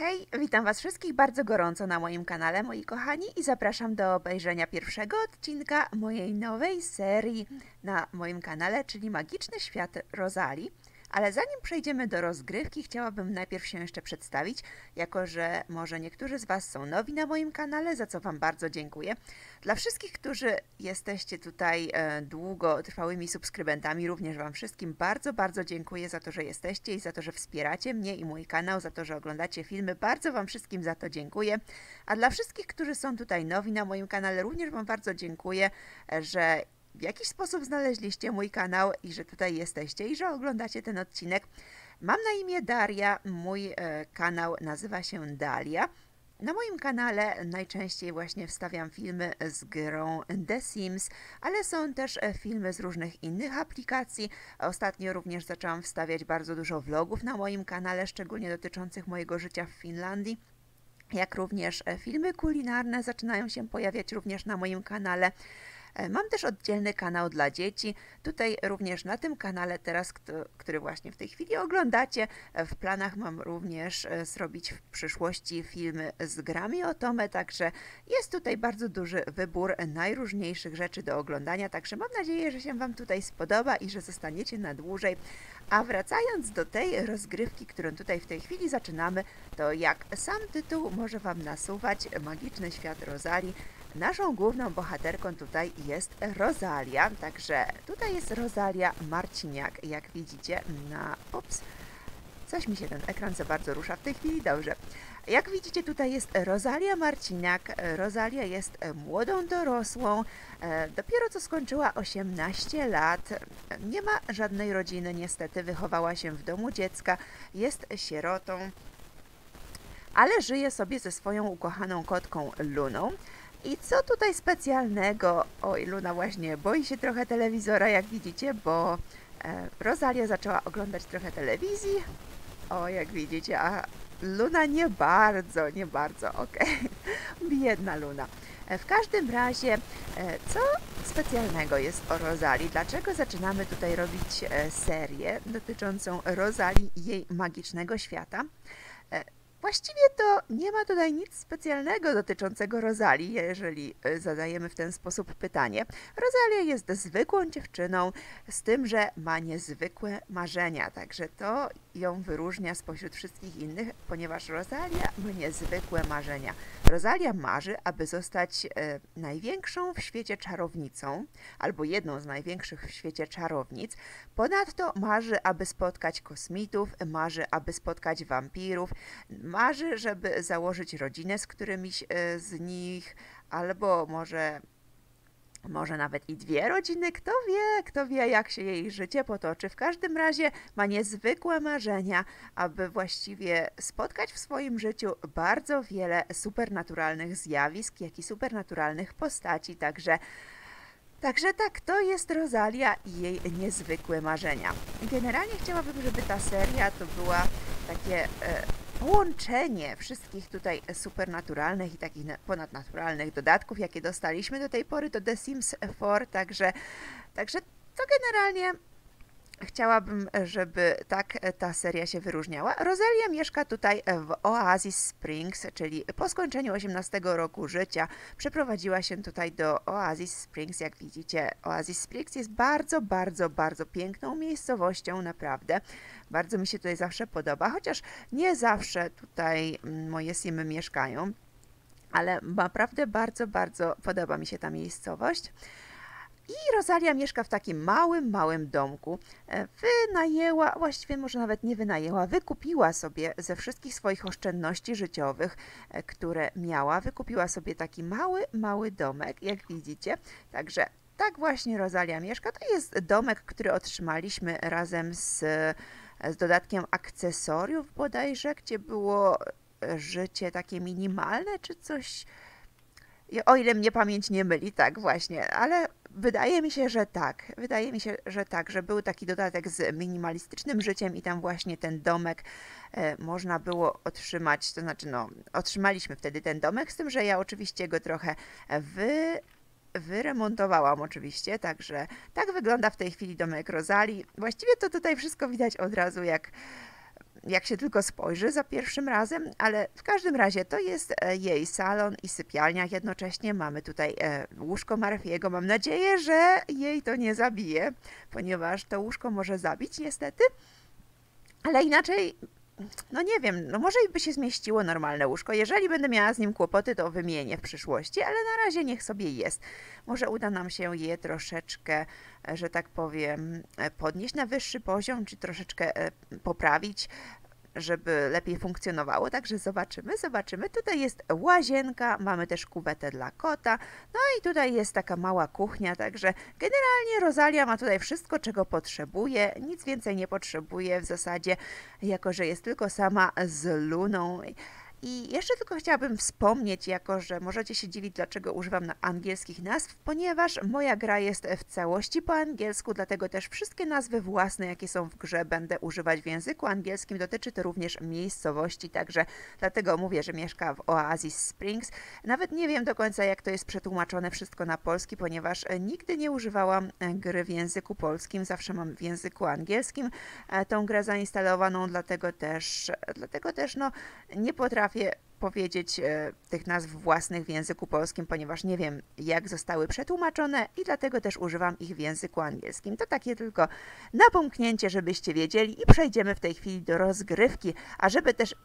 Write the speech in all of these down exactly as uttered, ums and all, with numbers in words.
Hej, witam Was wszystkich bardzo gorąco na moim kanale, moi kochani, i zapraszam do obejrzenia pierwszego odcinka mojej nowej serii na moim kanale, czyli Magiczny Świat Rozali. Ale zanim przejdziemy do rozgrywki, chciałabym najpierw się jeszcze przedstawić, jako że może niektórzy z Was są nowi na moim kanale, za co Wam bardzo dziękuję. Dla wszystkich, którzy jesteście tutaj e, długotrwałymi subskrybentami, również Wam wszystkim bardzo, bardzo dziękuję za to, że jesteście i za to, że wspieracie mnie i mój kanał, za to, że oglądacie filmy. Bardzo Wam wszystkim za to dziękuję. A dla wszystkich, którzy są tutaj nowi na moim kanale, również Wam bardzo dziękuję, e, że w jakiś sposób znaleźliście mój kanał i że tutaj jesteście i że oglądacie ten odcinek. Mam na imię Daria, mój e, kanał nazywa się Dalia. Na moim kanale najczęściej właśnie wstawiam filmy z grą The Sims, ale są też filmy z różnych innych aplikacji. Ostatnio również zaczęłam wstawiać bardzo dużo vlogów na moim kanale, szczególnie dotyczących mojego życia w Finlandii. Jak również filmy kulinarne zaczynają się pojawiać również na moim kanale. Mam też oddzielny kanał dla dzieci. Tutaj również na tym kanale teraz, który właśnie w tej chwili oglądacie, w planach mam również zrobić w przyszłości filmy z grami o Tomę, także jest tutaj bardzo duży wybór najróżniejszych rzeczy do oglądania, także mam nadzieję, że się Wam tutaj spodoba i że zostaniecie na dłużej. A wracając do tej rozgrywki, którą tutaj w tej chwili zaczynamy, to jak sam tytuł może Wam nasuwać, Magiczny Świat Rozali. Naszą główną bohaterką tutaj jest Rosalia, także tutaj jest Rosalia Marciniak, jak widzicie na... Ups, coś mi się ten ekran za bardzo rusza w tej chwili, dobrze. Jak widzicie, tutaj jest Rosalia Marciniak. Rosalia jest młodą dorosłą, dopiero co skończyła osiemnaście lat, nie ma żadnej rodziny niestety, wychowała się w domu dziecka, jest sierotą, ale żyje sobie ze swoją ukochaną kotką Luną. I co tutaj specjalnego? Oj, Luna właśnie boi się trochę telewizora, jak widzicie, bo e, Rosalia zaczęła oglądać trochę telewizji. O, jak widzicie, a Luna nie bardzo, nie bardzo, okej. Okay. Biedna Luna. E, w każdym razie, e, co specjalnego jest o Rosalii? Dlaczego zaczynamy tutaj robić e, serię dotyczącą Rosalii i jej magicznego świata? E, Właściwie to nie ma tutaj nic specjalnego dotyczącego Rosalii, jeżeli zadajemy w ten sposób pytanie. Rosalia jest zwykłą dziewczyną, z tym, że ma niezwykłe marzenia, także to ją wyróżnia spośród wszystkich innych, ponieważ Rosalia ma niezwykłe marzenia. Rosalia marzy, aby zostać e, największą w świecie czarownicą, albo jedną z największych w świecie czarownic. Ponadto marzy, aby spotkać kosmitów, marzy, aby spotkać wampirów, marzy, żeby założyć rodzinę z którymiś z nich, albo może, może nawet i dwie rodziny, kto wie, kto wie, jak się jej życie potoczy. W każdym razie ma niezwykłe marzenia, aby właściwie spotkać w swoim życiu bardzo wiele supernaturalnych zjawisk, jak i supernaturalnych postaci, także Także tak, to jest Rosalia i jej niezwykłe marzenia. Generalnie chciałabym, żeby ta seria to była takie e, połączenie wszystkich tutaj supernaturalnych i takich ponadnaturalnych dodatków, jakie dostaliśmy do tej pory do The Sims cztery, także, także to generalnie chciałabym, żeby tak ta seria się wyróżniała. Rosalia mieszka tutaj w Oasis Springs, czyli po skończeniu osiemnastego roku życia przeprowadziła się tutaj do Oasis Springs. Jak widzicie, Oasis Springs jest bardzo, bardzo, bardzo piękną miejscowością, naprawdę. Bardzo mi się tutaj zawsze podoba, chociaż nie zawsze tutaj moje simy mieszkają, ale naprawdę bardzo, bardzo podoba mi się ta miejscowość. I Rosalia mieszka w takim małym, małym domku. Wynajęła, właściwie może nawet nie wynajęła, wykupiła sobie ze wszystkich swoich oszczędności życiowych, które miała, wykupiła sobie taki mały, mały domek, jak widzicie. Także tak właśnie Rosalia mieszka. To jest domek, który otrzymaliśmy razem z, z dodatkiem akcesoriów bodajże, gdzie było życie takie minimalne, czy coś... O ile mnie pamięć nie myli, tak właśnie, ale wydaje mi się, że tak. Wydaje mi się, że tak, że był taki dodatek z minimalistycznym życiem i tam właśnie ten domek e, można było otrzymać, to znaczy no, otrzymaliśmy wtedy ten domek, z tym, że ja oczywiście go trochę wy, wyremontowałam oczywiście, także tak wygląda w tej chwili domek Rosalii. Właściwie to tutaj wszystko widać od razu, jak jak się tylko spojrzy za pierwszym razem, ale w każdym razie to jest jej salon i sypialnia. Jednocześnie mamy tutaj łóżko Murphy'ego. Mam nadzieję, że jej to nie zabije, ponieważ to łóżko może zabić niestety, ale inaczej, no nie wiem, no może by się zmieściło normalne łóżko. Jeżeli będę miała z nim kłopoty, to wymienię w przyszłości, ale na razie niech sobie jest. Może uda nam się je troszeczkę, że tak powiem, podnieść na wyższy poziom, czy troszeczkę poprawić, żeby lepiej funkcjonowało, także zobaczymy, zobaczymy. Tutaj jest łazienka, mamy też kuwetę dla kota, no i tutaj jest taka mała kuchnia, także generalnie Rosalia ma tutaj wszystko, czego potrzebuje, nic więcej nie potrzebuje w zasadzie, jako że jest tylko sama z Luną. I jeszcze tylko chciałabym wspomnieć, jako że możecie się dziwić, dlaczego używam na angielskich nazw, ponieważ moja gra jest w całości po angielsku, dlatego też wszystkie nazwy własne, jakie są w grze, będę używać w języku angielskim. Dotyczy to również miejscowości, także dlatego mówię, że mieszka w Oasis Springs. Nawet nie wiem do końca, jak to jest przetłumaczone wszystko na polski, ponieważ nigdy nie używałam gry w języku polskim, zawsze mam w języku angielskim tą grę zainstalowaną, dlatego też, dlatego też no, nie potrafię powiedzieć e, tych nazw własnych w języku polskim, ponieważ nie wiem, jak zostały przetłumaczone i dlatego też używam ich w języku angielskim. To takie tylko napomknięcie, żebyście wiedzieli i przejdziemy w tej chwili do rozgrywki, a żeby też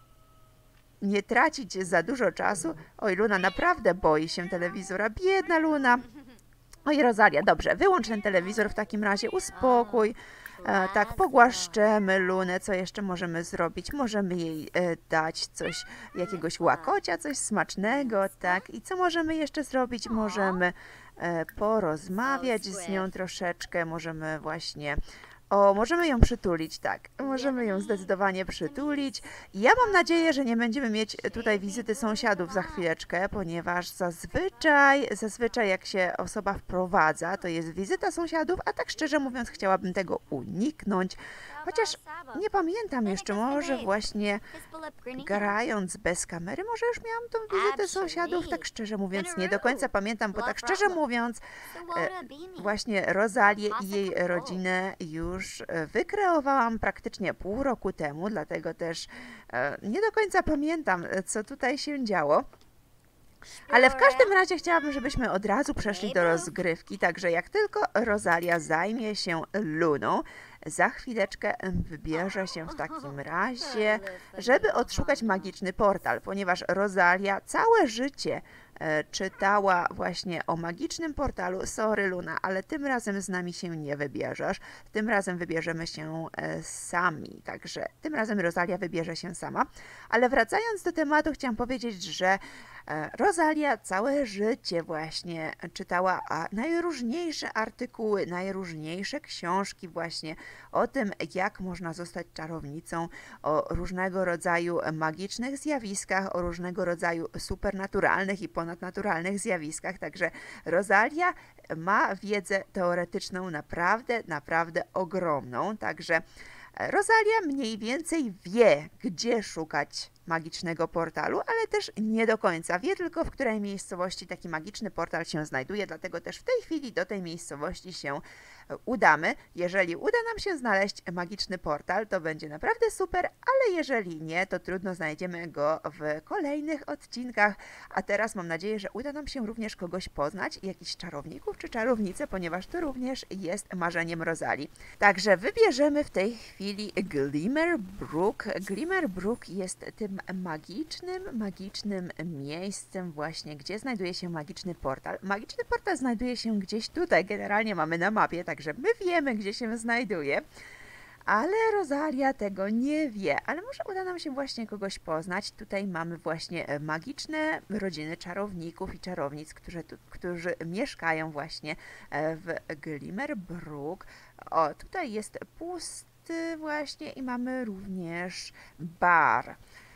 nie tracić za dużo czasu. Oj, Luna naprawdę boi się telewizora, biedna Luna. Oj, Rosalia, dobrze, wyłącz ten telewizor w takim razie, uspokój. E, tak, pogłaszczemy Lunę, co jeszcze możemy zrobić? Możemy jej e, dać coś, jakiegoś łakocia, coś smacznego, tak? I co możemy jeszcze zrobić? Możemy e, porozmawiać z nią troszeczkę, możemy właśnie... O, możemy ją przytulić, tak. Możemy ją zdecydowanie przytulić. Ja mam nadzieję, że nie będziemy mieć tutaj wizyty sąsiadów za chwileczkę, ponieważ zazwyczaj, zazwyczaj jak się osoba wprowadza, to jest wizyta sąsiadów, a tak szczerze mówiąc chciałabym tego uniknąć. Chociaż nie pamiętam jeszcze, może właśnie grając bez kamery, może już miałam tą wizytę sąsiadów, tak szczerze mówiąc nie do końca pamiętam, bo tak szczerze mówiąc e, właśnie Rosalię i jej rodzinę już wykreowałam praktycznie pół roku temu, dlatego też e, nie do końca pamiętam, co tutaj się działo. Ale w każdym razie chciałabym, żebyśmy od razu przeszli do rozgrywki, także jak tylko Rosalia zajmie się Luną, za chwileczkę wybierze się w takim razie, żeby odszukać magiczny portal, ponieważ Rosalia całe życie e, czytała właśnie o magicznym portalu. Sorry Luna, ale tym razem z nami się nie wybierzesz, tym razem wybierzemy się e, sami, także tym razem Rosalia wybierze się sama. Ale wracając do tematu, chciałam powiedzieć, że Rosalia całe życie właśnie czytała najróżniejsze artykuły, najróżniejsze książki właśnie o tym, jak można zostać czarownicą, o różnego rodzaju magicznych zjawiskach, o różnego rodzaju supernaturalnych i ponadnaturalnych zjawiskach. Także Rosalia ma wiedzę teoretyczną naprawdę, naprawdę ogromną. Także Rosalia mniej więcej wie, gdzie szukać magicznego portalu, ale też nie do końca wie tylko, w której miejscowości taki magiczny portal się znajduje, dlatego też w tej chwili do tej miejscowości się udamy. Jeżeli uda nam się znaleźć magiczny portal, to będzie naprawdę super, ale jeżeli nie, to trudno, znajdziemy go w kolejnych odcinkach. A teraz mam nadzieję, że uda nam się również kogoś poznać, jakichś czarowników czy czarownice, ponieważ to również jest marzeniem Rosalii. Także wybierzemy w tej chwili Glimmerbrook. Glimmerbrook jest tym magicznym, magicznym miejscem właśnie, gdzie znajduje się magiczny portal. Magiczny portal znajduje się gdzieś tutaj, generalnie mamy na mapie, także my wiemy, gdzie się znajduje, ale Rosalia tego nie wie, ale może uda nam się właśnie kogoś poznać. Tutaj mamy właśnie magiczne rodziny czarowników i czarownic, którzy, tu, którzy mieszkają właśnie w Glimmerbrook. O, tutaj jest pusty właśnie i mamy również bar.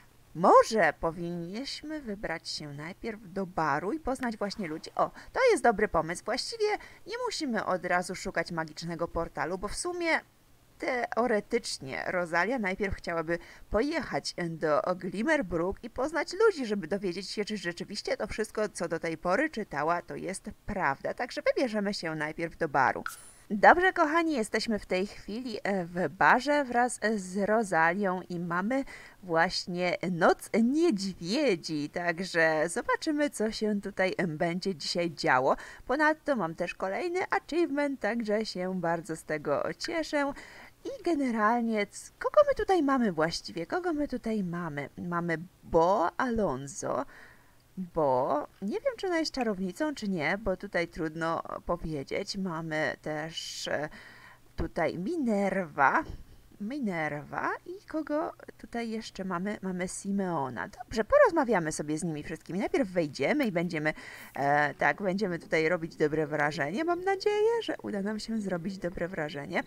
Może powinniśmy wybrać się najpierw do baru i poznać właśnie ludzi. O, to jest dobry pomysł. Właściwie nie musimy od razu szukać magicznego portalu, bo w sumie teoretycznie Rosalia najpierw chciałaby pojechać do Glimmerbrook i poznać ludzi, żeby dowiedzieć się, czy rzeczywiście to wszystko, co do tej pory czytała, to jest prawda. Także wybierzemy się najpierw do baru. Dobrze, kochani, jesteśmy w tej chwili w barze wraz z Rozalią i mamy właśnie Noc Niedźwiedzi, także zobaczymy, co się tutaj będzie dzisiaj działo. Ponadto mam też kolejny achievement, także się bardzo z tego cieszę. I generalnie, kogo my tutaj mamy właściwie? Kogo my tutaj mamy? Mamy Bo Alonso. Bo nie wiem, czy ona jest czarownicą, czy nie, bo tutaj trudno powiedzieć. Mamy też tutaj Minerva. Minerva i kogo tutaj jeszcze mamy? Mamy Simeona. Dobrze, porozmawiamy sobie z nimi wszystkimi. Najpierw wejdziemy i będziemy, e, tak, będziemy tutaj robić dobre wrażenie. Mam nadzieję, że uda nam się zrobić dobre wrażenie.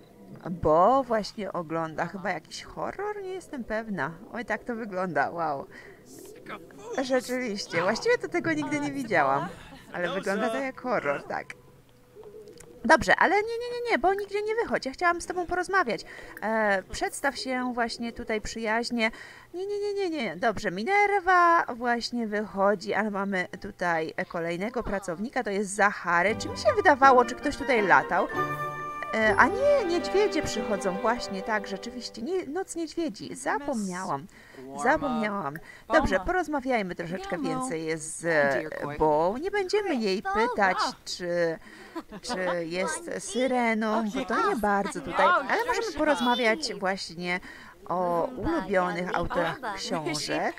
Bo właśnie ogląda chyba jakiś horror? Nie jestem pewna. Oj, tak to wygląda, wow. Rzeczywiście, właściwie to tego nigdy nie widziałam, ale wygląda to jak horror, tak. Dobrze, ale nie, nie, nie, nie, bo nigdzie nie wychodź, ja chciałam z tobą porozmawiać. E, przedstaw się właśnie tutaj przyjaźnie. Nie, nie, nie, nie, nie, dobrze, Minerva właśnie wychodzi, ale mamy tutaj kolejnego pracownika, to jest Zachary. Czy mi się wydawało, czy ktoś tutaj latał? E, a nie, niedźwiedzie przychodzą, właśnie, tak, rzeczywiście, nie, Noc Niedźwiedzi, zapomniałam. Zapomniałam. Dobrze, porozmawiajmy troszeczkę więcej z Bo. Nie będziemy jej pytać, czy, czy jest syreną, bo to nie bardzo tutaj, ale możemy porozmawiać właśnie o ulubionych autorach książek.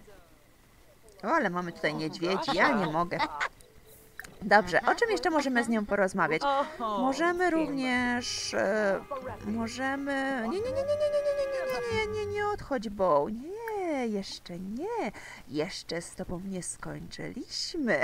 O, ale mamy tutaj niedźwiedzi, ja nie mogę. Dobrze, o czym jeszcze możemy z nią porozmawiać? Możemy również... E, możemy... Nie, nie, nie, nie, nie, nie, nie, nie, nie, nie, nie odchodź, Bo. Nie, jeszcze nie. Jeszcze z tobą nie skończyliśmy.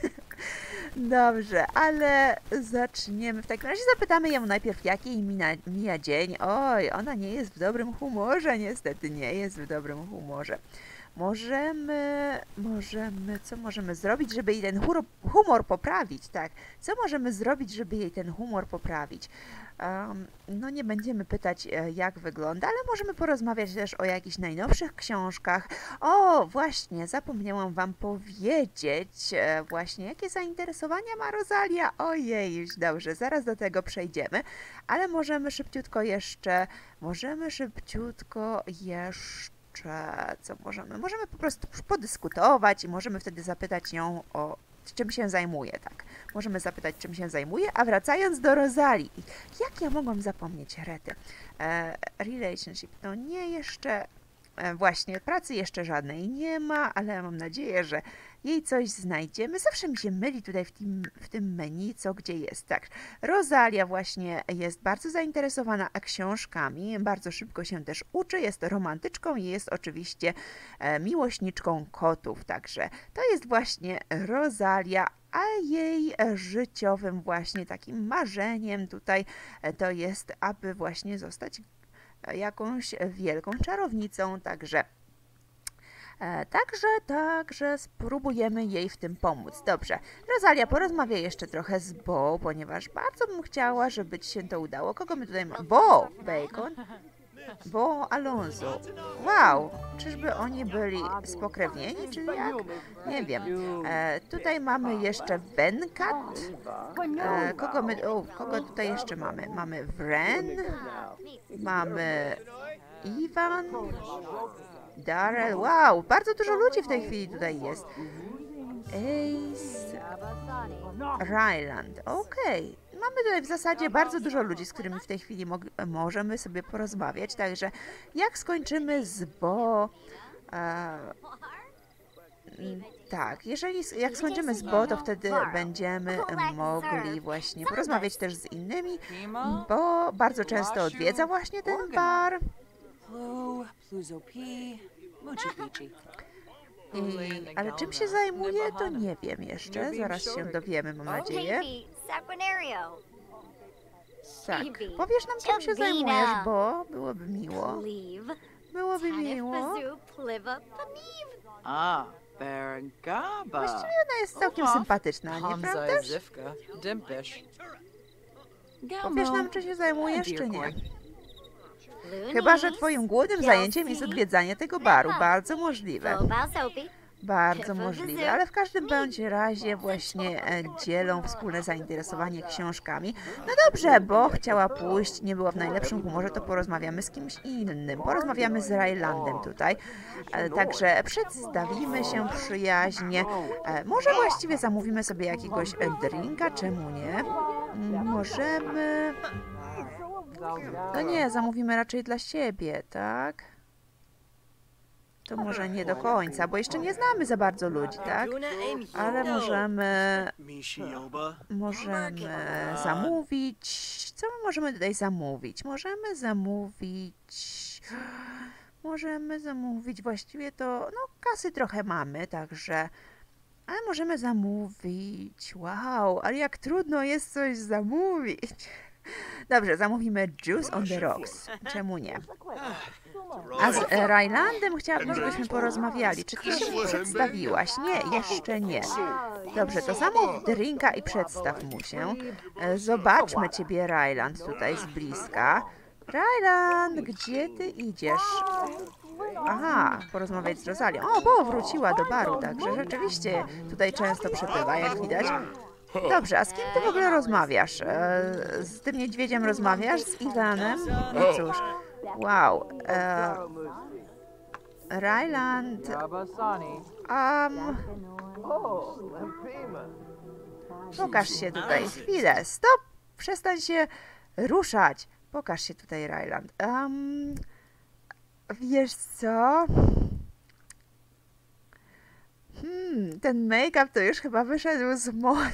Dobrze, ale zaczniemy. W takim razie zapytamy ją najpierw, jaki jej mina, mija dzień. Oj, ona nie jest w dobrym humorze, niestety nie jest w dobrym humorze. Możemy, możemy, co możemy zrobić, żeby jej ten humor, humor poprawić, tak? Co możemy zrobić, żeby jej ten humor poprawić? Um, no nie będziemy pytać, jak wygląda, ale możemy porozmawiać też o jakichś najnowszych książkach. O, właśnie, zapomniałam wam powiedzieć właśnie, jakie zainteresowania ma Rosalia. Ojej, już dobrze, zaraz do tego przejdziemy, ale możemy szybciutko jeszcze, możemy szybciutko jeszcze co możemy? Możemy po prostu podyskutować i możemy wtedy zapytać ją o czym się zajmuje, tak. Możemy zapytać, czym się zajmuje, a wracając do Rosalii. Jak ja mogłam zapomnieć, Rety? E, relationship, no nie jeszcze, e, właśnie, pracy jeszcze żadnej nie ma, ale mam nadzieję, że jej coś znajdziemy. Zawsze mi się myli tutaj w tym, w tym menu, co gdzie jest. Tak, Rosalia właśnie jest bardzo zainteresowana książkami, bardzo szybko się też uczy, jest romantyczką i jest oczywiście e, miłośniczką kotów, także to jest właśnie Rosalia, a jej życiowym właśnie takim marzeniem tutaj e, to jest, aby właśnie zostać jakąś wielką czarownicą, także E, także, także spróbujemy jej w tym pomóc. Dobrze, Rosalia, porozmawia jeszcze trochę z Bo, ponieważ bardzo bym chciała, żeby ci się to udało. Kogo my tutaj mamy? Bo Bacon? Bo Alonso. Wow, czyżby oni byli spokrewnieni, czy jak? Nie wiem. E, tutaj mamy jeszcze Venkat. E, kogo my... O, kogo tutaj jeszcze mamy? Mamy Wren. Mamy Iwan. Darrell, wow, bardzo dużo ludzi w tej chwili tutaj jest. Ace Ryland, okej. Okay. Mamy tutaj w zasadzie bardzo dużo ludzi, z którymi w tej chwili możemy sobie porozmawiać, także jak skończymy z Bo... E, tak, jeżeli jak skończymy z Bo, to wtedy będziemy mogli właśnie porozmawiać też z innymi, bo bardzo często odwiedza właśnie ten bar. I, ale czym się zajmuje, to nie wiem jeszcze. Zaraz się dowiemy, mam nadzieję. Tak, powiesz nam, czym się zajmujesz, Bo byłoby miło. Byłoby miło. Właściwie ona jest całkiem sympatyczna, nieprawdaż? Powiesz nam, czy się zajmujesz, czy nie. Chyba że twoim głównym zajęciem jest odwiedzanie tego baru. Bardzo możliwe. Bardzo możliwe, ale w każdym bądź razie właśnie e, dzielą wspólne zainteresowanie książkami. No dobrze, bo chciała pójść, nie była w najlepszym humorze, to porozmawiamy z kimś innym. Porozmawiamy z Rylandem tutaj. E, także przedstawimy się przyjaźnie. E, może właściwie zamówimy sobie jakiegoś e, drinka, czemu nie? Mm, Możemy... No nie, zamówimy raczej dla siebie, tak? To może nie do końca, bo jeszcze nie znamy za bardzo ludzi, tak? Ale możemy... Możemy zamówić... Co my możemy tutaj zamówić? Możemy zamówić... Możemy zamówić... Właściwie to... No, kasy trochę mamy, także... Ale możemy zamówić... Wow, ale jak trudno jest coś zamówić. Dobrze, zamówimy Juice on the Rocks. Czemu nie? A z Rylandem chciałabym, żebyśmy porozmawiali. Czy ty się mu przedstawiłaś? Nie, jeszcze nie. Dobrze, to zamów drinka i przedstaw mu się. Zobaczmy ciebie, Ryland, tutaj z bliska. Ryland, gdzie ty idziesz? Aha, porozmawiać z Rosalią. O, bo wróciła do baru, także rzeczywiście tutaj często przebywa, jak widać. Dobrze, a z kim ty w ogóle rozmawiasz? E, z tym niedźwiedziem rozmawiasz? Z Iwanem? No cóż, wow. E, Ryland... Um, pokaż się tutaj. Chwilę, stop! Przestań się ruszać. Pokaż się tutaj, Ryland. Um, wiesz co? Hmm, ten make-up to już chyba wyszedł z mody.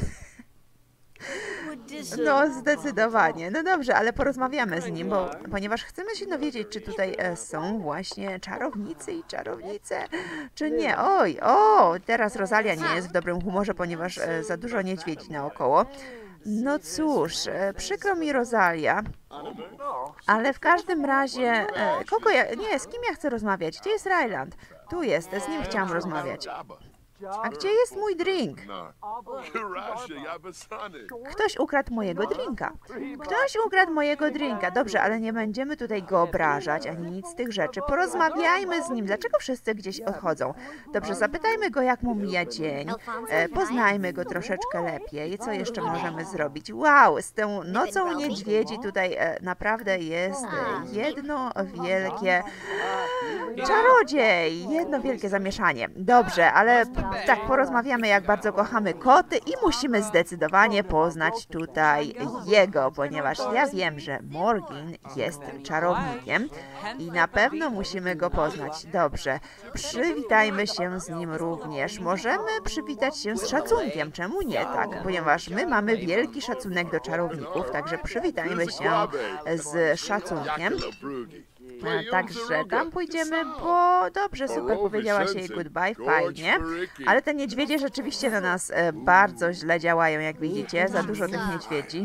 No, zdecydowanie. No dobrze, ale porozmawiamy z nim, bo, ponieważ chcemy się dowiedzieć, czy tutaj e, są właśnie czarownicy i czarownice, czy nie. Oj, o, teraz Rosalia nie jest w dobrym humorze, ponieważ e, za dużo niedźwiedzi naokoło. No cóż, e, przykro mi, Rosalia, ale w każdym razie, e, kogo ja, nie, z kim ja chcę rozmawiać? Gdzie jest Ryland? Tu jest, z nim chciałam rozmawiać. A gdzie jest mój drink? Ktoś ukradł mojego drinka. Ktoś ukradł mojego drinka. Dobrze, ale nie będziemy tutaj go obrażać, ani nic z tych rzeczy. Porozmawiajmy z nim. Dlaczego wszyscy gdzieś odchodzą? Dobrze, zapytajmy go, jak mu mija dzień. E, poznajmy go troszeczkę lepiej. Co jeszcze możemy zrobić? Wow, z tą nocą niedźwiedzi tutaj e, naprawdę jest e, jedno wielkie... Czarodziej! Jedno wielkie zamieszanie. Dobrze, ale tak, porozmawiamy, jak bardzo kochamy koty i musimy zdecydowanie poznać tutaj jego, ponieważ ja wiem, że Morgan jest czarownikiem i na pewno musimy go poznać. Dobrze, przywitajmy się z nim również. Możemy przywitać się z szacunkiem, czemu nie tak? Ponieważ my mamy wielki szacunek do czarowników, także przywitajmy się z szacunkiem. Także tam pójdziemy, bo dobrze, super, powiedziałaś jej goodbye, fajnie. Ale te niedźwiedzie rzeczywiście na nas e, bardzo źle działają, jak widzicie. Za dużo tych niedźwiedzi.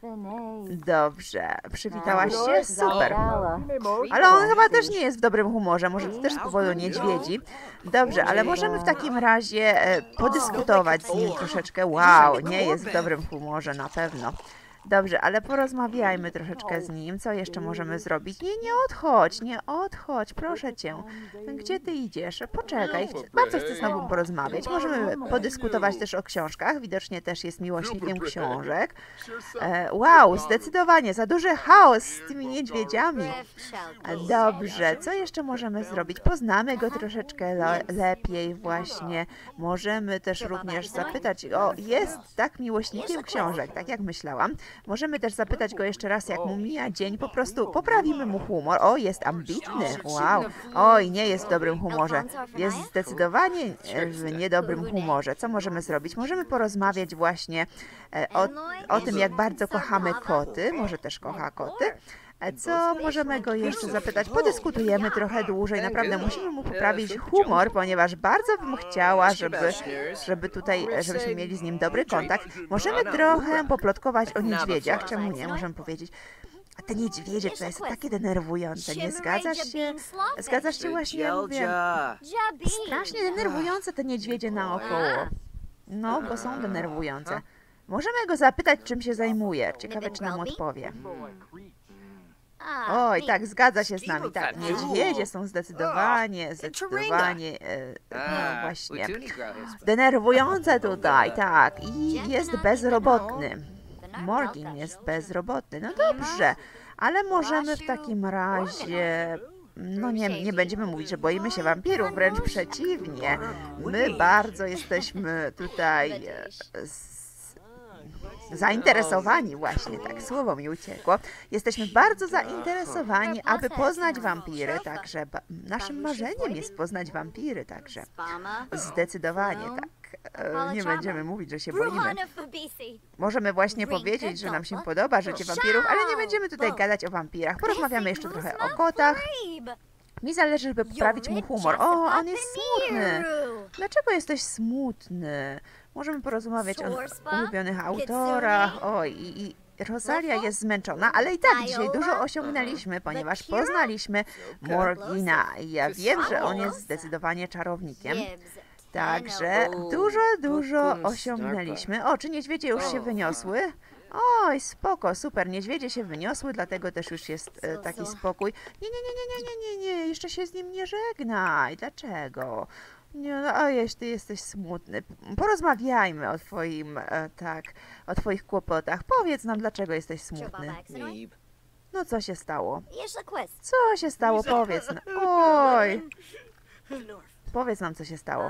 Dobrze, przywitałaś się? Super. Ale on chyba też nie jest w dobrym humorze, może to też z powodu niedźwiedzi. Dobrze, ale możemy w takim razie e, podyskutować z nim troszeczkę. Wow, nie jest w dobrym humorze, na pewno. Dobrze, ale porozmawiajmy troszeczkę z nim. Co jeszcze możemy zrobić? Nie, nie odchodź, nie odchodź, proszę cię. Gdzie ty idziesz? Poczekaj, bardzo chcę z tobą porozmawiać. Możemy podyskutować też o książkach. Widocznie też jest miłośnikiem książek. E, wow, zdecydowanie, za duży chaos z tymi niedźwiedziami. Dobrze, co jeszcze możemy zrobić? Poznamy go troszeczkę le lepiej właśnie. Możemy też również zapytać, o, jest tak miłośnikiem książek, tak jak myślałam. Możemy też zapytać go jeszcze raz, jak mu mija dzień, po prostu poprawimy mu humor. O, jest ambitny, wow. Oj, nie jest w dobrym humorze. Jest zdecydowanie w niedobrym humorze. Co możemy zrobić? Możemy porozmawiać właśnie o, o tym, jak bardzo kochamy koty. Może też kocha koty. Co możemy go jeszcze zapytać? Podyskutujemy trochę dłużej. Naprawdę musimy mu poprawić humor, ponieważ bardzo bym chciała, żeby, żeby tutaj, żebyśmy mieli z nim dobry kontakt. Możemy trochę poplotkować o niedźwiedziach. Czemu nie? Możemy powiedzieć. A te niedźwiedzie tutaj są takie denerwujące. Nie zgadzasz się? Zgadzasz się właśnie? Mówię. Strasznie denerwujące te niedźwiedzie naokoło. No, bo są denerwujące. Możemy go zapytać, czym się zajmuje. Ciekawe, czy nam odpowie. Oj, tak, zgadza się z nami, tak. Niedźwiedzie są zdecydowanie, zdecydowanie, e, no właśnie, denerwujące tutaj, tak. I jest bezrobotny. Morgan jest bezrobotny. No dobrze, ale możemy w takim razie... No nie, nie będziemy mówić, że boimy się wampirów, wręcz przeciwnie. My bardzo jesteśmy tutaj e, s- zainteresowani, właśnie tak, słowo mi uciekło. Jesteśmy bardzo zainteresowani, aby poznać wampiry, także ba- naszym marzeniem jest poznać wampiry, także zdecydowanie tak. E, Nie będziemy mówić, że się boimy. Możemy właśnie powiedzieć, że nam się podoba życie wampirów, ale nie będziemy tutaj gadać o wampirach. Porozmawiamy jeszcze trochę o kotach. Mi zależy, żeby poprawić mu humor. O, on jest smutny. Dlaczego jesteś smutny? Możemy porozmawiać o ulubionych autorach. O, i, i Rosalia jest zmęczona, ale i tak dzisiaj dużo osiągnęliśmy, ponieważ poznaliśmy Morgana. Ja wiem, że on jest zdecydowanie czarownikiem. Także dużo, dużo osiągnęliśmy. O, czy niedźwiedzie już się wyniosły? Oj, spoko, super, niedźwiedzie się wyniosły, dlatego też już jest e, taki spokój. Nie, nie, nie, nie, nie, nie, nie, nie, jeszcze się z nim nie żegnaj. Dlaczego? Nie, no, ojej, ty jesteś smutny. Porozmawiajmy o twoim, e, tak, o twoich kłopotach. Powiedz nam, dlaczego jesteś smutny. No, co się stało? Co się stało? Powiedz nam. Oj. Powiedz nam, co się stało.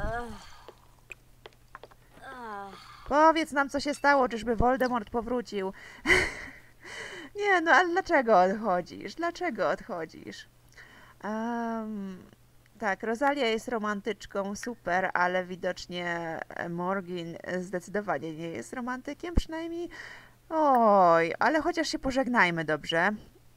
Powiedz nam, co się stało, czyżby Voldemort powrócił. Nie, no ale dlaczego odchodzisz? Dlaczego odchodzisz? Um, tak, Rosalia jest romantyczką, super, ale widocznie Morgan zdecydowanie nie jest romantykiem, przynajmniej... Oj, ale chociaż się pożegnajmy, dobrze?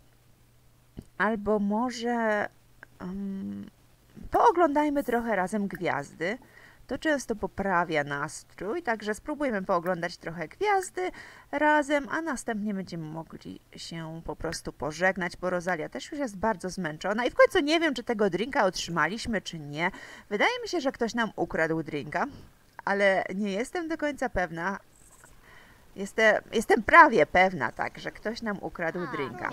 Albo może... Um, pooglądajmy trochę razem gwiazdy. To często poprawia nastrój, także spróbujmy pooglądać trochę gwiazdy razem, a następnie będziemy mogli się po prostu pożegnać, bo Rosalia też już jest bardzo zmęczona i w końcu nie wiem, czy tego drinka otrzymaliśmy, czy nie. Wydaje mi się, że ktoś nam ukradł drinka, ale nie jestem do końca pewna. Jestem, jestem prawie pewna, tak, że ktoś nam ukradł drinka.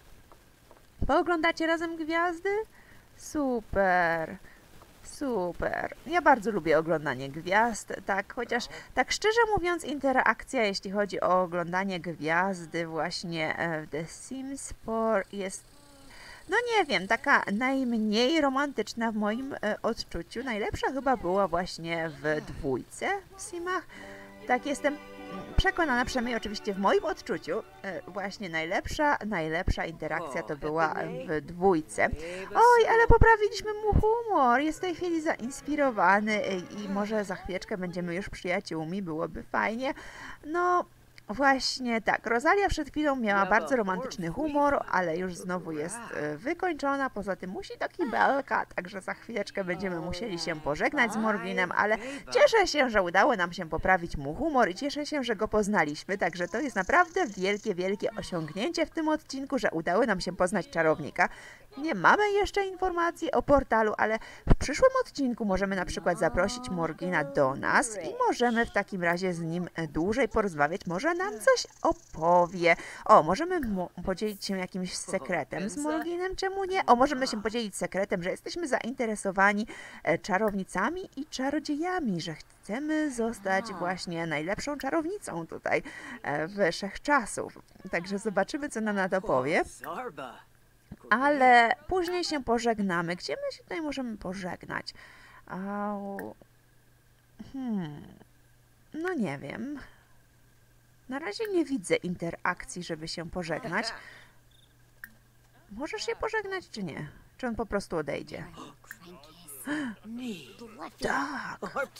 Pooglądacie razem gwiazdy? Super. Super. Ja bardzo lubię oglądanie gwiazd, tak, chociaż tak szczerze mówiąc interakcja, jeśli chodzi o oglądanie gwiazdy właśnie w The Sims cztery jest, no nie wiem, taka najmniej romantyczna w moim e, odczuciu. Najlepsza chyba była właśnie w dwójce w Simach. Tak, jestem przekonana, przynajmniej oczywiście w moim odczuciu, właśnie najlepsza, najlepsza interakcja to była w dwójce. Oj, ale poprawiliśmy mu humor, jest w tej chwili zainspirowany i może za chwileczkę będziemy już przyjaciółmi, byłoby fajnie. No... Właśnie tak, Rosalia przed chwilą miała bardzo romantyczny humor, ale już znowu jest y, wykończona, poza tym musi do kibelka, także za chwileczkę będziemy musieli się pożegnać z Morganem, ale cieszę się, że udało nam się poprawić mu humor i cieszę się, że go poznaliśmy, także to jest naprawdę wielkie, wielkie osiągnięcie w tym odcinku, że udało nam się poznać czarownika. Nie mamy jeszcze informacji o portalu, ale w przyszłym odcinku możemy na przykład zaprosić Morgana do nas i możemy w takim razie z nim dłużej porozmawiać, może nam coś opowie. O, możemy podzielić się jakimś sekretem z Morganem, czemu nie? O, możemy się podzielić sekretem, że jesteśmy zainteresowani czarownicami i czarodziejami, że chcemy zostać właśnie najlepszą czarownicą tutaj w wszechczasów. Także zobaczymy, co nam na to powie. Ale później się pożegnamy. Gdzie my się tutaj możemy pożegnać? Au. Hmm. No nie wiem. Na razie nie widzę interakcji, żeby się pożegnać. Możesz się pożegnać, czy nie? Czy on po prostu odejdzie? Tak.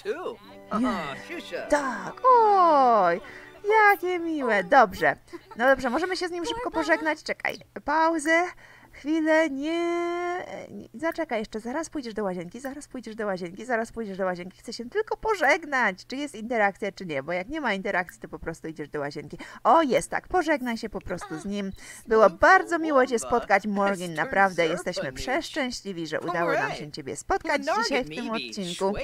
Nie. Tak. Oj. Jakie miłe. Dobrze. No dobrze, możemy się z nim szybko pożegnać. Czekaj. Pauzę. Chwilę, nie... Zaczekaj jeszcze, zaraz pójdziesz do łazienki, zaraz pójdziesz do łazienki, zaraz pójdziesz do łazienki. Chcę się tylko pożegnać, czy jest interakcja, czy nie, bo jak nie ma interakcji, to po prostu idziesz do łazienki. O, jest tak, pożegnaj się po prostu z nim. Było bardzo miło Cię spotkać, Morgan, naprawdę jesteśmy przeszczęśliwi, że udało nam się Ciebie spotkać dzisiaj w tym odcinku.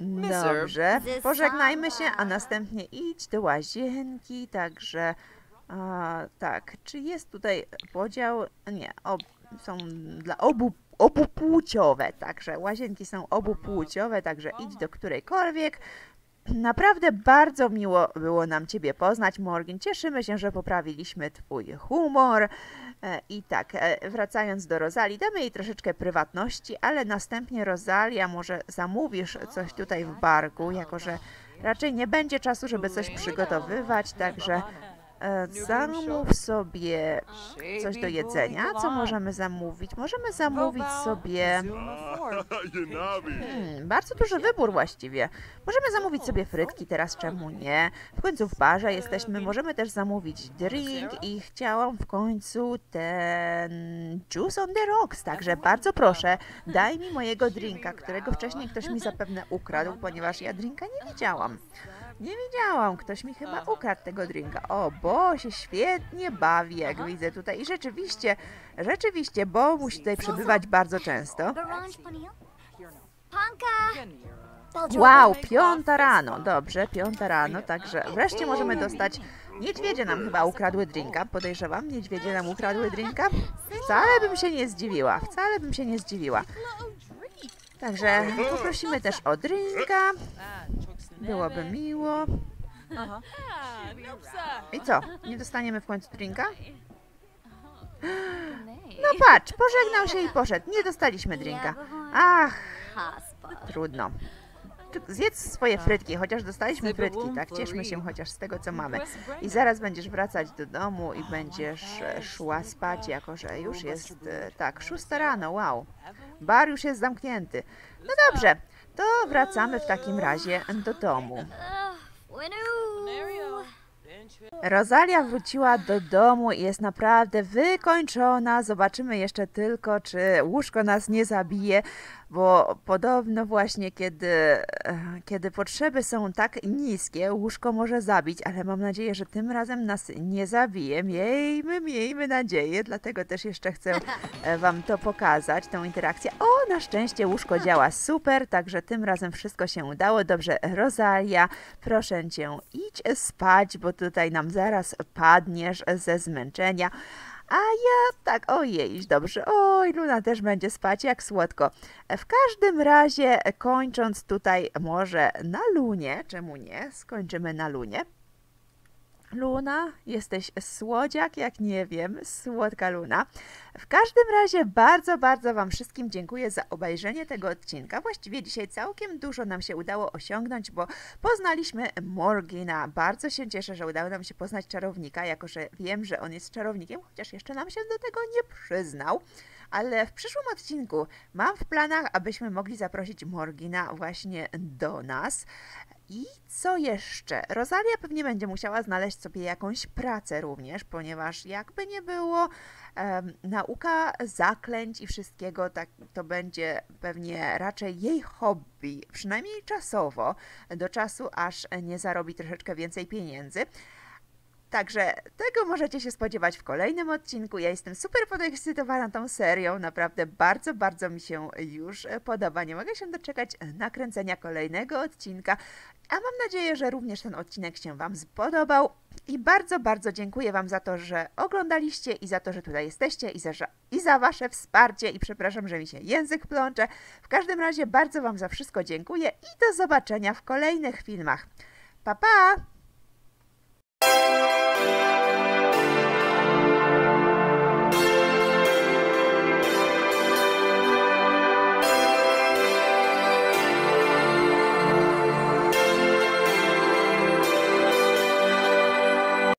Dobrze, pożegnajmy się, a następnie idź do łazienki, także... A, tak, czy jest tutaj podział? Nie, ob, są dla obu, obupłciowe, także łazienki są obupłciowe, także idź do którejkolwiek. Naprawdę bardzo miło było nam Ciebie poznać, Morgan. Cieszymy się, że poprawiliśmy Twój humor. E, I tak, e, wracając do Rozali, damy jej troszeczkę prywatności, ale następnie Rosalia, może zamówisz coś tutaj w barku, jako że raczej nie będzie czasu, żeby coś przygotowywać, także e, zamów sobie coś do jedzenia. Co możemy zamówić? Możemy zamówić sobie... Hmm, bardzo duży wybór właściwie. Możemy zamówić sobie frytki teraz, czemu nie? W końcu w barze jesteśmy, możemy też zamówić drink i chciałam w końcu ten Juice on the Rocks, także bardzo proszę, daj mi mojego drinka, którego wcześniej ktoś mi zapewne ukradł, ponieważ ja drinka nie widziałam. Nie wiedziałam, ktoś mi chyba ukradł tego drinka. O, Bo się świetnie bawi, jak widzę tutaj. I rzeczywiście, rzeczywiście, Bo musi tutaj przebywać bardzo często. Wow, piąta rano. Dobrze, piąta rano, także wreszcie możemy dostać... Niedźwiedzie nam chyba ukradły drinka, podejrzewam. Niedźwiedzie nam ukradły drinka. Wcale bym się nie zdziwiła, wcale bym się nie zdziwiła. Także poprosimy też o drinka. Byłoby miło. I co? Nie dostaniemy w końcu drinka? No patrz, pożegnał się i poszedł. Nie dostaliśmy drinka. Ach, trudno. Zjedz swoje frytki, chociaż dostaliśmy frytki, tak? Cieszmy się chociaż z tego, co mamy. I zaraz będziesz wracać do domu i będziesz szła spać, jako że już jest, tak, szósta rano, wow. Bar już jest zamknięty. No dobrze, to wracamy w takim razie do domu. Rosalia wróciła do domu i jest naprawdę wykończona. Zobaczymy jeszcze tylko, czy łóżko nas nie zabije, bo podobno właśnie kiedy, kiedy potrzeby są tak niskie, łóżko może zabić, ale mam nadzieję, że tym razem nas nie zabije. Miejmy, miejmy nadzieję, dlatego też jeszcze chcę Wam to pokazać, tą interakcję. O, na szczęście łóżko działa super, także tym razem wszystko się udało. Dobrze, Rosalia, proszę Cię, idź spać, bo tutaj nam zaraz padniesz ze zmęczenia. A ja tak, ojej, dobrze, oj, Luna też będzie spać, jak słodko. W każdym razie, kończąc tutaj może na Lunie, czemu nie, skończymy na Lunie. Luna, jesteś słodziak, jak nie wiem, słodka Luna. W każdym razie bardzo, bardzo Wam wszystkim dziękuję za obejrzenie tego odcinka. Właściwie dzisiaj całkiem dużo nam się udało osiągnąć, bo poznaliśmy Morgana. Bardzo się cieszę, że udało nam się poznać czarownika, jako że wiem, że on jest czarownikiem, chociaż jeszcze nam się do tego nie przyznał. Ale w przyszłym odcinku mam w planach, abyśmy mogli zaprosić Morgana właśnie do nas. I co jeszcze? Rosalia pewnie będzie musiała znaleźć sobie jakąś pracę również, ponieważ jakby nie było, um, nauka zaklęć i wszystkiego, tak to będzie pewnie raczej jej hobby, przynajmniej czasowo, do czasu aż nie zarobi troszeczkę więcej pieniędzy. Także tego możecie się spodziewać w kolejnym odcinku. Ja jestem super podekscytowana tą serią. Naprawdę bardzo, bardzo mi się już podoba. Nie mogę się doczekać nakręcenia kolejnego odcinka. A mam nadzieję, że również ten odcinek się Wam spodobał. I bardzo, bardzo dziękuję Wam za to, że oglądaliście i za to, że tutaj jesteście i za, i za Wasze wsparcie. I przepraszam, że mi się język plącze. W każdym razie bardzo Wam za wszystko dziękuję i do zobaczenia w kolejnych filmach. Pa, pa!